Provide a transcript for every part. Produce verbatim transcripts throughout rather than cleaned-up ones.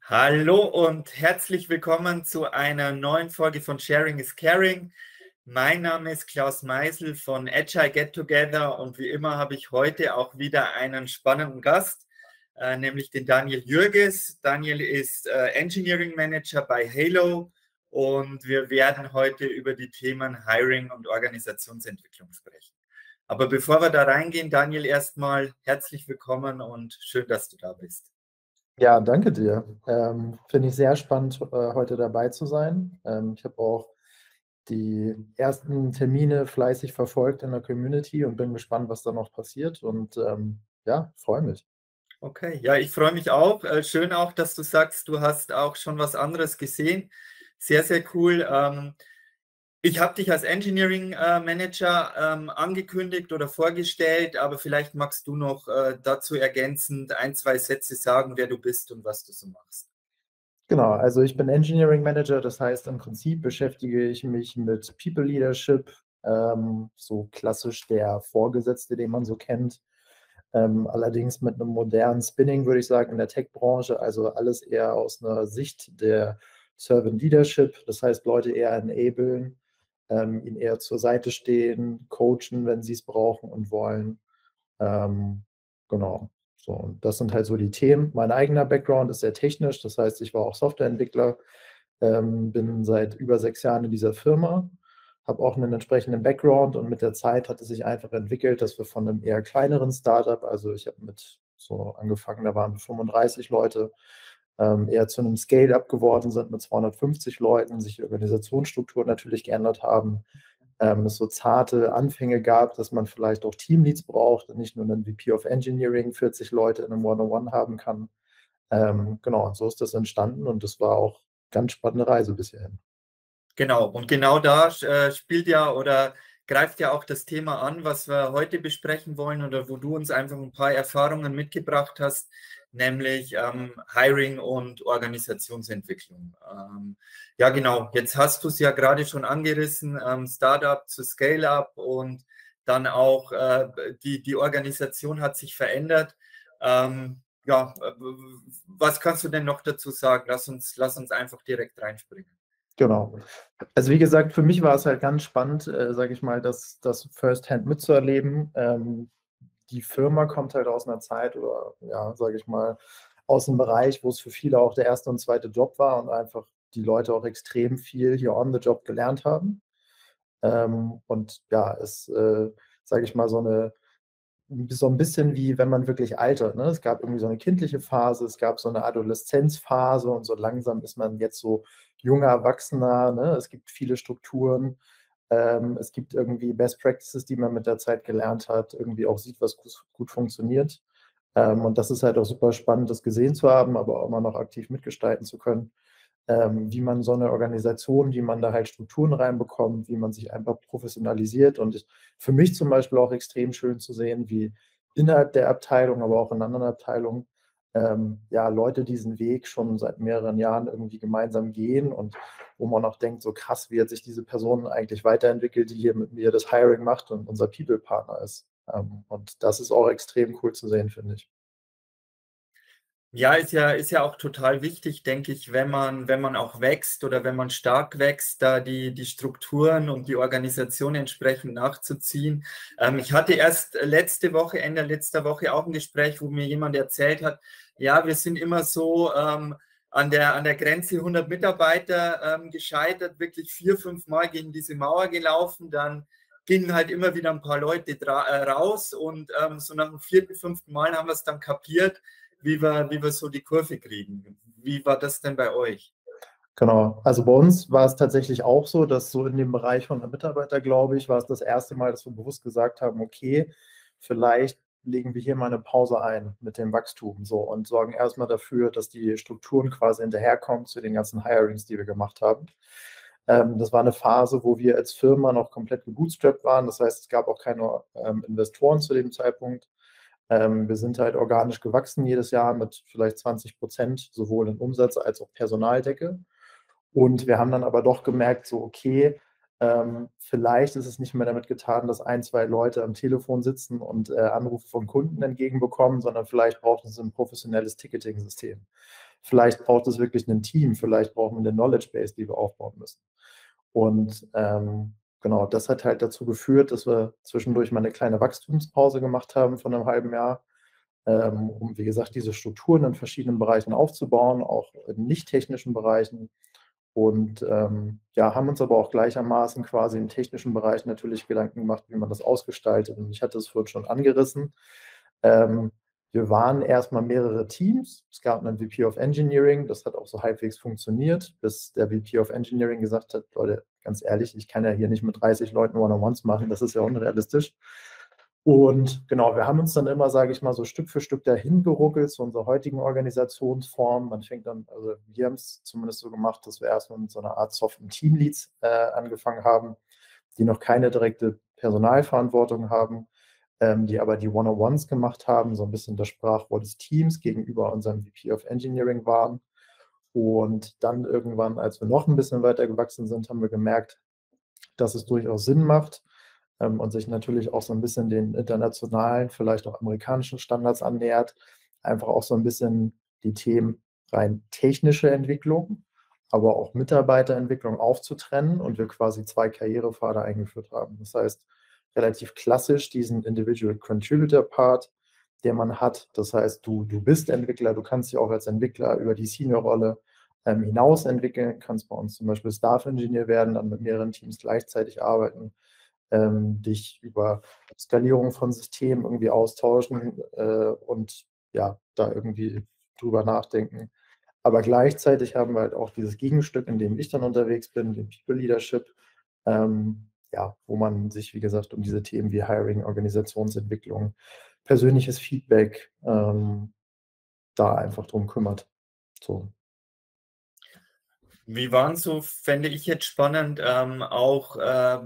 Hallo und herzlich willkommen zu einer neuen Folge von Sharing is Caring. Mein Name ist Klaus Meisel von Agile Get Together und wie immer habe ich heute auch wieder einen spannenden Gast, äh, nämlich den Daniel Jürges. Daniel ist äh, Engineering Manager bei Halo und wir werden heute über die Themen Hiring und Organisationsentwicklung sprechen. Aber bevor wir da reingehen, Daniel, erstmal herzlich willkommen und schön, dass du da bist. Ja, danke dir. Ähm, finde ich sehr spannend, äh, heute dabei zu sein. Ähm, ich habe auch die ersten Termine fleißig verfolgt in der Community und bin gespannt, was da noch passiert. Und ähm, ja, freue mich. Okay, ja, ich freue mich auch. Äh, schön auch, dass du sagst, du hast auch schon was anderes gesehen. Sehr, sehr cool. Ähm, ich habe dich als Engineering äh, Manager ähm, angekündigt oder vorgestellt, aber vielleicht magst du noch äh, dazu ergänzend ein, zwei Sätze sagen, wer du bist und was du so machst. Genau, also ich bin Engineering Manager, das heißt im Prinzip beschäftige ich mich mit People Leadership, ähm, so klassisch der Vorgesetzte, den man so kennt. Ähm, allerdings mit einem modernen Spinning, würde ich sagen, in der Tech-Branche, also alles eher aus einer Sicht der Servant Leadership, das heißt Leute eher enablen, ähm, ihnen eher zur Seite stehen, coachen, wenn sie es brauchen und wollen. Ähm, genau. So, und das sind halt so die Themen. Mein eigener Background ist sehr technisch, das heißt, ich war auch Softwareentwickler, ähm, bin seit über sechs Jahren in dieser Firma, habe auch einen entsprechenden Background und mit der Zeit hat es sich einfach entwickelt, dass wir von einem eher kleineren Startup, also ich habe mit so angefangen, da waren wir fünfunddreißig Leute, ähm, eher zu einem Scale-up geworden sind mit zweihundertfünfzig Leuten, sich die Organisationsstruktur natürlich geändert haben, ähm, es so zarte Anfänge gab, dass man vielleicht auch Teamleads braucht und nicht nur einen V P of Engineering, vierzig Leute in einem One-on-One haben kann. Ähm, genau, und so ist das entstanden und das war auch ganz spannende Reise bis hierhin. Genau, und genau da äh, spielt ja oder greift ja auch das Thema an, was wir heute besprechen wollen oder wo du uns einfach ein paar Erfahrungen mitgebracht hast, nämlich ähm, Hiring und Organisationsentwicklung. Ähm, ja, genau, jetzt hast du es ja gerade schon angerissen, ähm, Startup zu Scale-up und dann auch äh, die, die Organisation hat sich verändert. Ähm, ja, was kannst du denn noch dazu sagen? Lass uns, lass uns einfach direkt reinspringen. Genau. Also wie gesagt, für mich war es halt ganz spannend, äh, sage ich mal, das, das First-Hand mitzuerleben. Ähm, die Firma kommt halt aus einer Zeit oder ja, sage ich mal, aus einem Bereich, wo es für viele auch der erste und zweite Job war und einfach die Leute auch extrem viel hier on the job gelernt haben. Ähm, und ja, es, äh, sage ich mal, so eine so ein bisschen wie wenn man wirklich altert. Ne? Es gab irgendwie so eine kindliche Phase, es gab so eine Adoleszenzphase und so langsam ist man jetzt so junger Erwachsener. Ne? Es gibt viele Strukturen, ähm, es gibt irgendwie Best Practices, die man mit der Zeit gelernt hat, irgendwie auch sieht, was gut, gut funktioniert. Ähm, und das ist halt auch super spannend, das gesehen zu haben, aber auch immer noch aktiv mitgestalten zu können, ähm, wie man so eine Organisation, wie man da halt Strukturen reinbekommt, wie man sich einfach professionalisiert. Und ich, für mich zum Beispiel auch extrem schön zu sehen, wie innerhalb der Abteilung, aber auch in anderen Abteilungen, ähm, ja, Leute diesen Weg schon seit mehreren Jahren irgendwie gemeinsam gehen und wo man auch denkt, so krass, wie hat sich diese Person eigentlich weiterentwickelt, die hier mit mir das Hiring macht und unser People-Partner ist. Ähm, und das ist auch extrem cool zu sehen, finde ich. Ja, ist ja, ist ja auch total wichtig, denke ich, wenn man, wenn man auch wächst oder wenn man stark wächst, da die, die Strukturen und die Organisation entsprechend nachzuziehen. Ähm, ich hatte erst letzte Woche, Ende letzter Woche auch ein Gespräch, wo mir jemand erzählt hat, ja, wir sind immer so ähm, an der, an der Grenze hundert Mitarbeiter ähm, gescheitert, wirklich vier, fünf Mal gegen diese Mauer gelaufen, dann gingen halt immer wieder ein paar Leute äh, raus und ähm, so nach dem vierten, fünften Mal haben wir es dann kapiert, wie wir, wie wir so die Kurve kriegen. Wie war das denn bei euch? Genau. Also bei uns war es tatsächlich auch so, dass so in dem Bereich von der Mitarbeiter, glaube ich, war es das erste Mal, dass wir bewusst gesagt haben, okay, vielleicht legen wir hier mal eine Pause ein mit dem Wachstum so und sorgen erstmal dafür, dass die Strukturen quasi hinterherkommen zu den ganzen Hirings, die wir gemacht haben. Ähm, das war eine Phase, wo wir als Firma noch komplett gebootstrapped waren. Das heißt, es gab auch keine ähm, Investoren zu dem Zeitpunkt. Ähm, wir sind halt organisch gewachsen jedes Jahr mit vielleicht zwanzig Prozent, sowohl in Umsatz als auch Personaldecke. Und wir haben dann aber doch gemerkt, so, okay, ähm, vielleicht ist es nicht mehr damit getan, dass ein, zwei Leute am Telefon sitzen und äh, Anrufe von Kunden entgegenbekommen, sondern vielleicht braucht es ein professionelles Ticketing-System. vielleicht braucht es wirklich ein Team, vielleicht brauchen wir eine Knowledge Base, die wir aufbauen müssen. Und ähm, genau, das hat halt dazu geführt, dass wir zwischendurch mal eine kleine Wachstumspause gemacht haben von einem halben Jahr, ähm, um, wie gesagt, diese Strukturen in verschiedenen Bereichen aufzubauen, auch in nicht technischen Bereichen. Und ähm, ja, haben uns aber auch gleichermaßen quasi im technischen Bereich natürlich Gedanken gemacht, wie man das ausgestaltet. Und ich hatte es vorhin schon angerissen. Ähm, wir waren erstmal mehrere Teams. Es gab einen V P of Engineering, das hat auch so halbwegs funktioniert, bis der V P of Engineering gesagt hat, Leute, ganz ehrlich, ich kann ja hier nicht mit dreißig Leuten One-on-Ones machen, das ist ja unrealistisch. Und genau, wir haben uns dann immer, sage ich mal, so Stück für Stück dahin geruckelt zu unserer heutigen Organisationsform. Man fängt dann, also wir haben es zumindest so gemacht, dass wir erstmal mit so einer Art soften Teamleads äh, angefangen haben, die noch keine direkte Personalverantwortung haben, ähm, die aber die One-on-Ones gemacht haben, so ein bisschen das Sprachrohr des Teams gegenüber unserem V P of Engineering waren. Und dann irgendwann, als wir noch ein bisschen weiter gewachsen sind, haben wir gemerkt, dass es durchaus Sinn macht, ähm, und sich natürlich auch so ein bisschen den internationalen, vielleicht auch amerikanischen Standards annähert, einfach auch so ein bisschen die Themen rein technische Entwicklung, aber auch Mitarbeiterentwicklung aufzutrennen und wir quasi zwei Karrierepfade eingeführt haben. Das heißt, relativ klassisch diesen Individual Contributor Part, den man hat. Das heißt, du, du bist Entwickler, du kannst dich auch als Entwickler über die Senior-Rolle ähm, hinaus entwickeln, kannst bei uns zum Beispiel Staff Engineer werden, dann mit mehreren Teams gleichzeitig arbeiten, ähm, dich über Skalierung von Systemen irgendwie austauschen äh, und ja, da irgendwie drüber nachdenken. Aber gleichzeitig haben wir halt auch dieses Gegenstück, in dem ich dann unterwegs bin, den People Leadership, ähm, ja, wo man sich, wie gesagt, um diese Themen wie Hiring, Organisationsentwicklung, persönliches Feedback ähm, da einfach drum kümmert. So. Wie waren so, fände ich jetzt spannend, ähm, auch äh,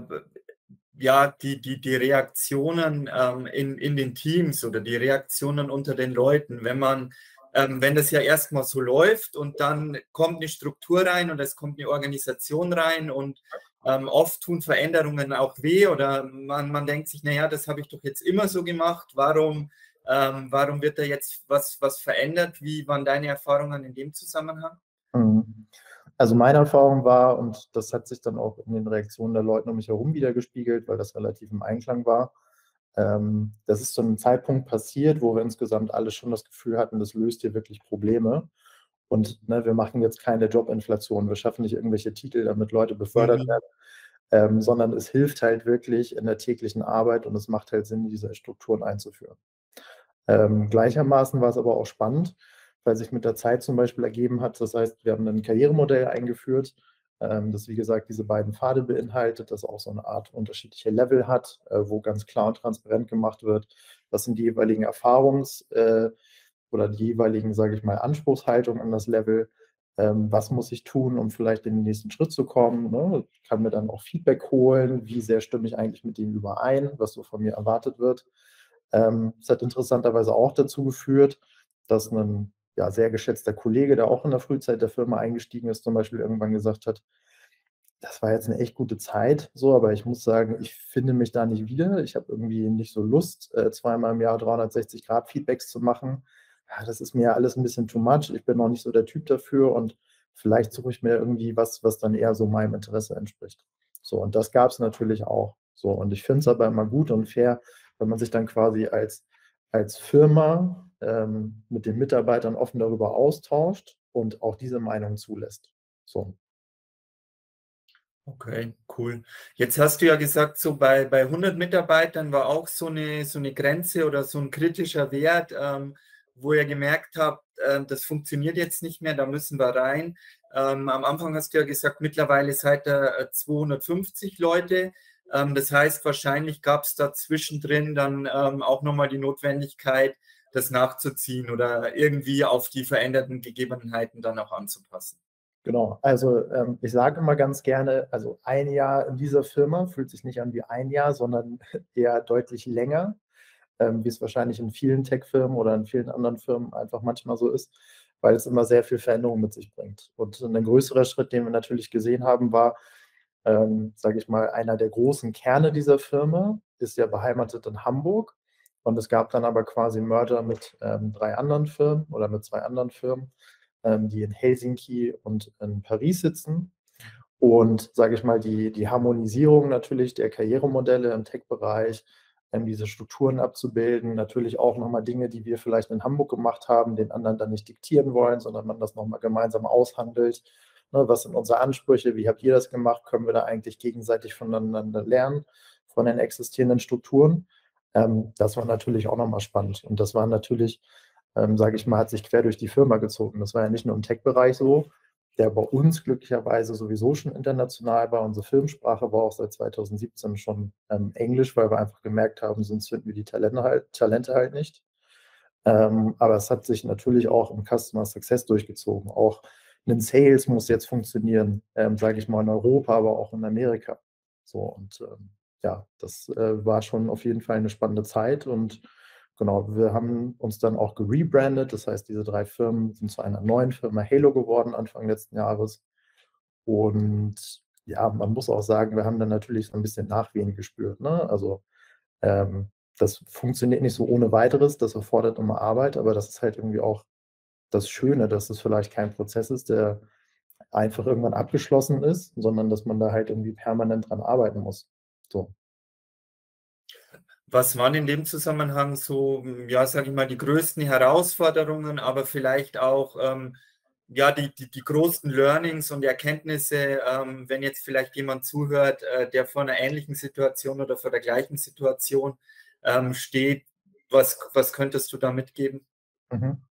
ja, die, die, die Reaktionen ähm, in, in den Teams oder die Reaktionen unter den Leuten, wenn man, ähm, wenn das ja erstmal so läuft und dann kommt eine Struktur rein und es kommt eine Organisation rein und ähm, oft tun Veränderungen auch weh oder man, man denkt sich, naja, das habe ich doch jetzt immer so gemacht, warum, ähm, warum wird da jetzt was, was verändert? Wie waren deine Erfahrungen in dem Zusammenhang? Mhm. Also meine Erfahrung war, und das hat sich dann auch in den Reaktionen der Leute um mich herum wiedergespiegelt, weil das relativ im Einklang war, ähm, das ist zu einem Zeitpunkt passiert, wo wir insgesamt alle schon das Gefühl hatten, das löst hier wirklich Probleme. Und ne, wir machen jetzt keine Jobinflation, wir schaffen nicht irgendwelche Titel, damit Leute befördert Mhm. werden, ähm, sondern es hilft halt wirklich in der täglichen Arbeit und es macht halt Sinn, diese Strukturen einzuführen. Ähm, gleichermaßen war es aber auch spannend, weil sich mit der Zeit zum Beispiel ergeben hat, das heißt, wir haben ein Karrieremodell eingeführt, ähm, das wie gesagt diese beiden Pfade beinhaltet, das auch so eine Art unterschiedliche Level hat, äh, wo ganz klar und transparent gemacht wird, was sind die jeweiligen Erfahrungs- äh, oder die jeweiligen, sage ich mal, Anspruchshaltungen an das Level, ähm, was muss ich tun, um vielleicht in den nächsten Schritt zu kommen, ne? Ich kann mir dann auch Feedback holen, wie sehr stimme ich eigentlich mit dem überein, was so von mir erwartet wird. Ähm, es hat interessanterweise auch dazu geführt, dass ein ja, sehr geschätzter Kollege, der auch in der Frühzeit der Firma eingestiegen ist, zum Beispiel irgendwann gesagt hat, das war jetzt eine echt gute Zeit, so, aber ich muss sagen, ich finde mich da nicht wieder. Ich habe irgendwie nicht so Lust, äh, zweimal im Jahr dreihundertsechzig Grad Feedbacks zu machen. Ja, das ist mir alles ein bisschen too much. Ich bin noch nicht so der Typ dafür und vielleicht suche ich mir irgendwie was, was dann eher so meinem Interesse entspricht. So, und das gab es natürlich auch. So, und ich finde es aber immer gut und fair, wenn man sich dann quasi als, als Firma ähm, mit den Mitarbeitern offen darüber austauscht und auch diese Meinung zulässt. So. Okay, cool. Jetzt hast du ja gesagt, so bei, bei hundert Mitarbeitern war auch so eine, so eine Grenze oder so ein kritischer Wert, ähm, wo ihr gemerkt habt, äh, das funktioniert jetzt nicht mehr, da müssen wir rein. Ähm, am Anfang hast du ja gesagt, mittlerweile seid ihr äh, zweihundertfünfzig Leute. Ähm, das heißt, wahrscheinlich gab es da zwischendrin dann ähm, auch nochmal die Notwendigkeit, das nachzuziehen oder irgendwie auf die veränderten Gegebenheiten dann auch anzupassen. Genau, also ähm, ich sage immer ganz gerne, also ein Jahr in dieser Firma fühlt sich nicht an wie ein Jahr, sondern eher deutlich länger, ähm, wie es wahrscheinlich in vielen Tech-Firmen oder in vielen anderen Firmen einfach manchmal so ist, weil es immer sehr viel Veränderung mit sich bringt. Und ein größerer Schritt, den wir natürlich gesehen haben, war, ähm, sage ich mal, einer der großen Kerne dieser Firma ist ja beheimatet in Hamburg. Und es gab dann aber quasi Merger mit ähm, drei anderen Firmen oder mit zwei anderen Firmen. ähm, die in Helsinki und in Paris sitzen. Und sage ich mal, die, die Harmonisierung natürlich der Karrieremodelle im Tech-Bereich, ähm, diese Strukturen abzubilden, natürlich auch nochmal Dinge, die wir vielleicht in Hamburg gemacht haben, den anderen dann nicht diktieren wollen, sondern man das nochmal gemeinsam aushandelt. Ne, was sind unsere Ansprüche? Wie habt ihr das gemacht? Können wir da eigentlich gegenseitig voneinander lernen, von den existierenden Strukturen? Ähm, das war natürlich auch nochmal spannend. Und das war natürlich, ähm, sage ich mal, hat sich quer durch die Firma gezogen. Das war ja nicht nur im Tech-Bereich so, der bei uns glücklicherweise sowieso schon international war. Unsere Firmensprache war auch seit zweitausendsiebzehn schon ähm, Englisch, weil wir einfach gemerkt haben, sonst finden wir die Talente halt, Talente halt nicht. Ähm, aber es hat sich natürlich auch im Customer Success durchgezogen. Auch ein Sales muss jetzt funktionieren, ähm, sage ich mal, in Europa, aber auch in Amerika. So, und ähm, ja, das äh, war schon auf jeden Fall eine spannende Zeit. Und genau, wir haben uns dann auch gerebrandet. Das heißt, diese drei Firmen sind zu einer neuen Firma Halo geworden Anfang letzten Jahres. Und ja, man muss auch sagen, wir haben dann natürlich so ein bisschen Nachwehen gespürt. Ne? Also ähm, das funktioniert nicht so ohne weiteres, das erfordert immer Arbeit, aber das ist halt irgendwie auch das Schöne, dass es vielleicht kein Prozess ist, der einfach irgendwann abgeschlossen ist, sondern dass man da halt irgendwie permanent dran arbeiten muss. So. Was waren in dem Zusammenhang so, ja, sage ich mal, die größten Herausforderungen, aber vielleicht auch ähm, ja, die, die, die größten Learnings und Erkenntnisse, ähm, wenn jetzt vielleicht jemand zuhört, äh, der vor einer ähnlichen Situation oder vor der gleichen Situation ähm, steht, was, was könntest du da mitgeben? Mhm.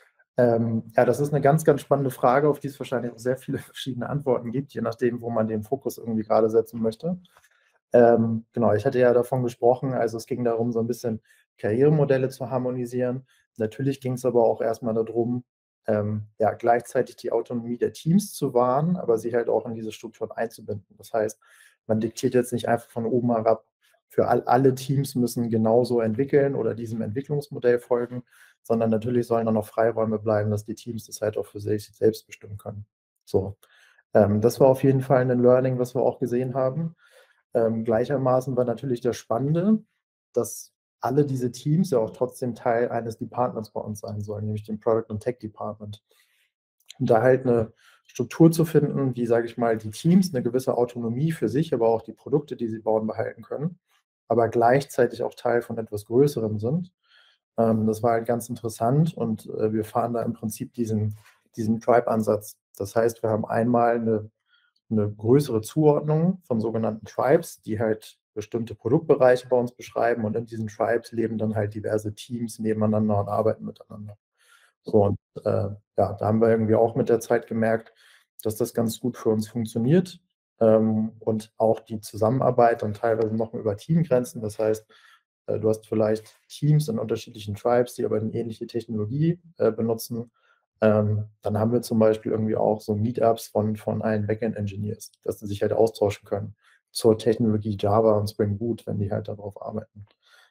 Ähm, ja, das ist eine ganz, ganz spannende Frage, auf die es wahrscheinlich auch sehr viele verschiedene Antworten gibt, je nachdem, wo man den Fokus irgendwie gerade setzen möchte. Ähm, genau, ich hatte ja davon gesprochen, also es ging darum, so ein bisschen Karrieremodelle zu harmonisieren. Natürlich ging es aber auch erstmal darum, ähm, ja, gleichzeitig die Autonomie der Teams zu wahren, aber sie halt auch in diese Strukturen einzubinden. Das heißt, man diktiert jetzt nicht einfach von oben herab, für all, alle Teams müssen genauso entwickeln oder diesem Entwicklungsmodell folgen, sondern natürlich sollen dann noch Freiräume bleiben, dass die Teams das halt auch für sich selbst bestimmen können. So, ähm, das war auf jeden Fall ein Learning, was wir auch gesehen haben. Ähm, gleichermaßen war natürlich das Spannende, dass alle diese Teams ja auch trotzdem Teil eines Departments bei uns sein sollen, nämlich dem Product und Tech Department. Und da halt eine Struktur zu finden, wie, sage ich mal, die Teams eine gewisse Autonomie für sich, aber auch die Produkte, die sie bauen, behalten können, aber gleichzeitig auch Teil von etwas Größerem sind. Ähm, das war halt ganz interessant und äh, wir fahren da im Prinzip diesen, diesen Tribe-Ansatz. Das heißt, wir haben einmal eine eine größere Zuordnung von sogenannten Tribes, die halt bestimmte Produktbereiche bei uns beschreiben und in diesen Tribes leben dann halt diverse Teams nebeneinander und arbeiten miteinander. So, und äh, ja, da haben wir irgendwie auch mit der Zeit gemerkt, dass das ganz gut für uns funktioniert ähm, und auch die Zusammenarbeit dann teilweise noch über Teamgrenzen. Das heißt, äh, du hast vielleicht Teams in unterschiedlichen Tribes, die aber eine ähnliche Technologie äh, benutzen. Ähm, dann haben wir zum Beispiel irgendwie auch so Meetups von, von allen Backend-Engineers, dass sie sich halt austauschen können zur Technologie Java und Spring Boot, wenn die halt darauf arbeiten.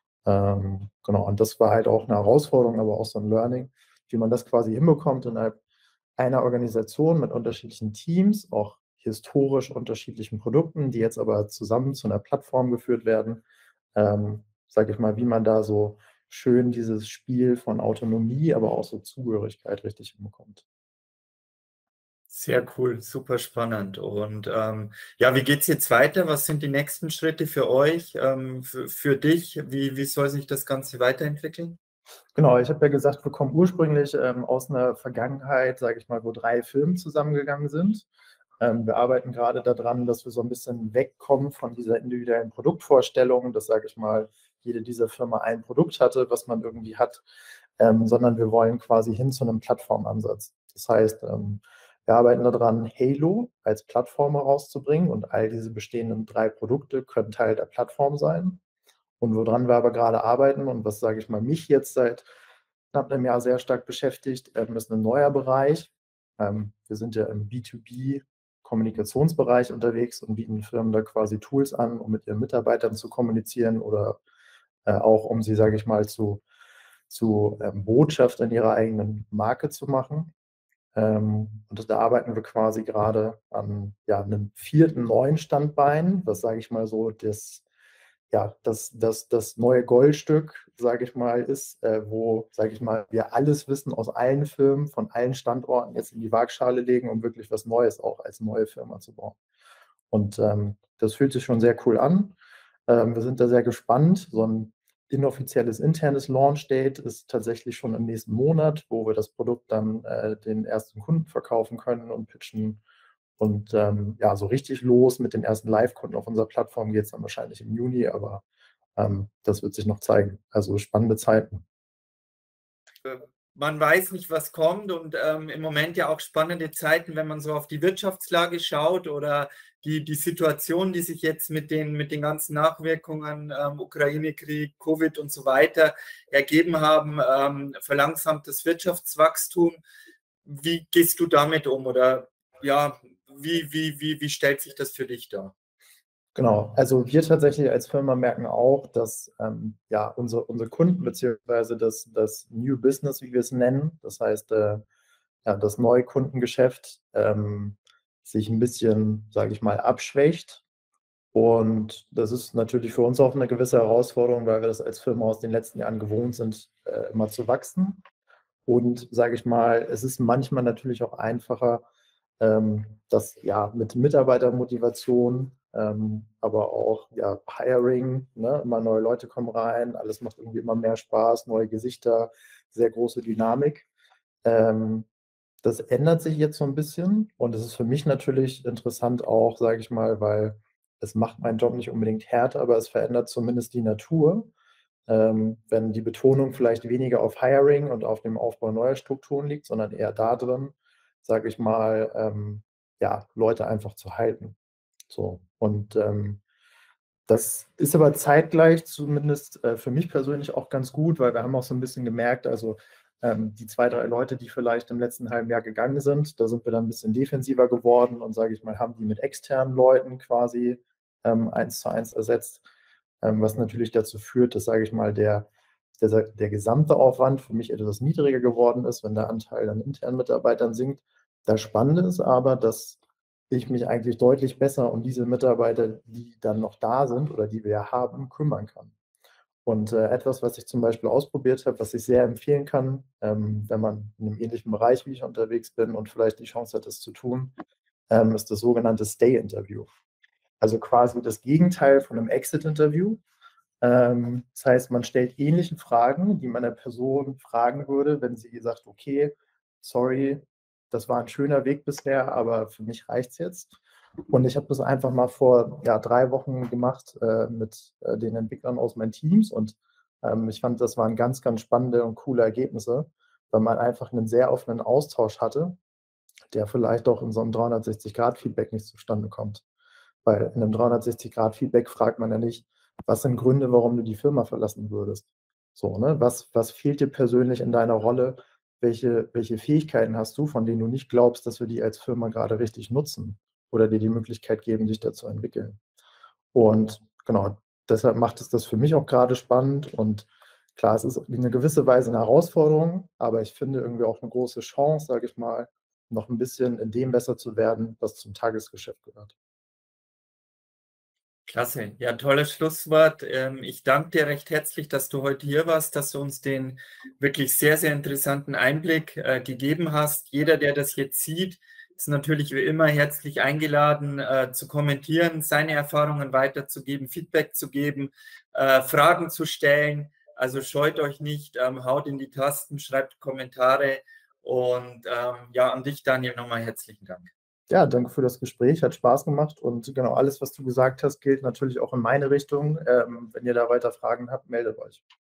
Ähm, genau, und das war halt auch eine Herausforderung, aber auch so ein Learning, wie man das quasi hinbekommt innerhalb einer Organisation mit unterschiedlichen Teams, auch historisch unterschiedlichen Produkten, die jetzt aber zusammen zu einer Plattform geführt werden. Ähm, sage ich mal, wie man da so schön dieses Spiel von Autonomie, aber auch so Zugehörigkeit richtig hinbekommt. Sehr cool, super spannend. Und ähm, ja, wie geht es jetzt weiter? Was sind die nächsten Schritte für euch, ähm, für, für dich? Wie, wie soll sich das Ganze weiterentwickeln? Genau, ich habe ja gesagt, wir kommen ursprünglich ähm, aus einer Vergangenheit, sage ich mal, wo drei Firmen zusammengegangen sind. Ähm, wir arbeiten gerade daran, dass wir so ein bisschen wegkommen von dieser individuellen Produktvorstellung, dass, sage ich mal, jede dieser Firma ein Produkt hatte, was man irgendwie hat, ähm, sondern wir wollen quasi hin zu einem Plattformansatz. Das heißt, ähm, wir arbeiten daran, Halo als Plattform herauszubringen und all diese bestehenden drei Produkte können Teil der Plattform sein. Und woran wir aber gerade arbeiten und was, sage ich mal, mich jetzt seit knapp einem Jahr sehr stark beschäftigt, ähm, ist ein neuer Bereich. Ähm, wir sind ja im B zwei B-Kommunikationsbereich unterwegs und bieten Firmen da quasi Tools an, um mit ihren Mitarbeitern zu kommunizieren oder äh, auch um sie, sage ich mal, zu, zu ähm, Botschaftern ihrer eigenen Marke zu machen. Ähm, und da arbeiten wir quasi gerade an ja, einem vierten neuen Standbein, was, sage ich mal, so das ja, das, das, das neue Goldstück, sage ich mal, ist, äh, wo, sage ich mal, wir alles Wissen aus allen Firmen, von allen Standorten jetzt in die Waagschale legen, um wirklich was Neues auch als neue Firma zu bauen. Und ähm, das fühlt sich schon sehr cool an. Ähm, wir sind da sehr gespannt. So ein inoffizielles internes Launch-Date ist tatsächlich schon im nächsten Monat, wo wir das Produkt dann äh, den ersten Kunden verkaufen können und pitchen. Und ähm, ja, so richtig los mit den ersten Live-Kunden auf unserer Plattform geht es dann wahrscheinlich im Juni, aber ähm, das wird sich noch zeigen. Also spannende Zeiten. Man weiß nicht, was kommt, und ähm, im Moment ja auch spannende Zeiten, wenn man so auf die Wirtschaftslage schaut oder die, die Situation, die sich jetzt mit den, mit den ganzen Nachwirkungen, ähm, Ukraine-Krieg, Covid und so weiter ergeben haben, ähm, verlangsamt das Wirtschaftswachstum. Wie gehst du damit um, oder ja, wie, wie, wie, wie stellt sich das für dich dar? Genau, also wir tatsächlich als Firma merken auch, dass ähm, ja, unsere, unsere Kunden beziehungsweise das, das New Business, wie wir es nennen, das heißt äh, ja, das Neukundengeschäft, ähm, sich ein bisschen, sage ich mal, abschwächt. Und das ist natürlich für uns auch eine gewisse Herausforderung, weil wir das als Firma aus den letzten Jahren gewohnt sind, äh, immer zu wachsen. Und sage ich mal, es ist manchmal natürlich auch einfacher, ähm, das ja mit Mitarbeitermotivation, ähm, aber auch ja, Hiring, ne? Immer neue Leute kommen rein, alles macht irgendwie immer mehr Spaß, neue Gesichter, sehr große Dynamik. Ähm, das ändert sich jetzt so ein bisschen, und es ist für mich natürlich interessant auch, sage ich mal, weil es macht meinen Job nicht unbedingt härter, aber es verändert zumindest die Natur. Ähm, wenn die Betonung vielleicht weniger auf Hiring und auf dem Aufbau neuer Strukturen liegt, sondern eher da drin, sage ich mal, ähm, ja, Leute einfach zu halten. So. Und ähm, das ist aber zeitgleich zumindest äh, für mich persönlich auch ganz gut, weil wir haben auch so ein bisschen gemerkt, also ähm, die zwei, drei Leute, die vielleicht im letzten halben Jahr gegangen sind, da sind wir dann ein bisschen defensiver geworden und, sage ich mal, haben die mit externen Leuten quasi ähm, eins zu eins ersetzt, ähm, was natürlich dazu führt, dass, sage ich mal, der, der, der gesamte Aufwand für mich etwas niedriger geworden ist, wenn der Anteil an internen Mitarbeitern sinkt. Das Spannende ist aber, dass ich mich eigentlich deutlich besser um diese Mitarbeiter, die dann noch da sind oder die wir ja haben, kümmern kann. Und äh, etwas, was ich zum Beispiel ausprobiert habe, was ich sehr empfehlen kann, ähm, wenn man in einem ähnlichen Bereich wie ich unterwegs bin und vielleicht die Chance hat, das zu tun, ähm, ist das sogenannte Stay-Interview. Also quasi das Gegenteil von einem Exit-Interview. Ähm, das heißt, man stellt ähnliche Fragen, die man einer Person fragen würde, wenn sie sagt, okay, sorry, das war ein schöner Weg bisher, aber für mich reicht es jetzt. Und ich habe das einfach mal vor ja, drei Wochen gemacht äh, mit äh, den Entwicklern aus meinen Teams, und ähm, ich fand, das waren ganz, ganz spannende und coole Ergebnisse, weil man einfach einen sehr offenen Austausch hatte, der vielleicht auch in so einem dreihundertsechzig-Grad-Feedback nicht zustande kommt. Weil in einem dreihundertsechzig-Grad-Feedback fragt man ja nicht, was sind Gründe, warum du die Firma verlassen würdest? So, ne? Was, was fehlt dir persönlich in deiner Rolle? Welche, welche Fähigkeiten hast du, von denen du nicht glaubst, dass wir die als Firma gerade richtig nutzen oder dir die Möglichkeit geben, dich dazu entwickeln? Und genau, deshalb macht es das für mich auch gerade spannend. Und klar, es ist in einer gewissen Weise eine Herausforderung, aber ich finde irgendwie auch eine große Chance, sage ich mal, noch ein bisschen in dem besser zu werden, was zum Tagesgeschäft gehört. Klasse, ja, tolles Schlusswort. Ähm, ich danke dir recht herzlich, dass du heute hier warst, dass du uns den wirklich sehr, sehr interessanten Einblick äh, gegeben hast. Jeder, der das jetzt sieht, ist natürlich wie immer herzlich eingeladen, äh, zu kommentieren, seine Erfahrungen weiterzugeben, Feedback zu geben, äh, Fragen zu stellen. Also scheut euch nicht, ähm, haut in die Tasten, schreibt Kommentare, und ähm, ja, an dich, Daniel, nochmal herzlichen Dank. Ja, danke für das Gespräch, hat Spaß gemacht, und genau alles, was du gesagt hast, gilt natürlich auch in meine Richtung. Ähm, wenn ihr da weiter Fragen habt, meldet euch.